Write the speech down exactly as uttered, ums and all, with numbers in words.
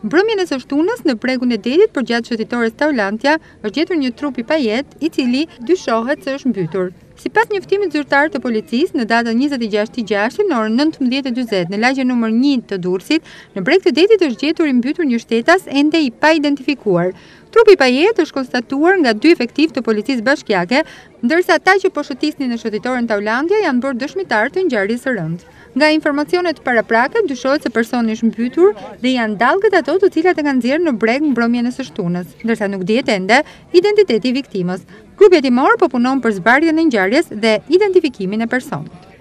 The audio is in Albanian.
Mbrëmjen e së shtunës në bregun e detit përgjatë shëtitores Taulantia është gjetur një trup i pajetë i cili dyshohet se është mbytur. Sipas njoftimit zyrtar të policisë, në datën njëzet e gjashtë gjashtë në orën nëntëmbëdhjetë e njëzet në lagje numër një të Durrësit, në breg të detit është gjetur i mbytur një shtetas ende i pa identifikuar. Trupi i pajetë është konstatuar nga dy efektiv të policisë bashkiake, ndërsa ata që po shëtisnin në shëtitoren Taulantia janë bërë dëshmitar të ngjarjes së rëndë. Nga informacionet paraprake, dyshohet se personi është mbytur dhe janë dallgët ato të cilat e kanë nxjerrë në breg mbrëmjen e së shtunës, ndërsa nuk dihet ende identiteti i viktimës. Grupi hetimor po punon për zbardhjen e ngjarjes dhe identifikimin e personit.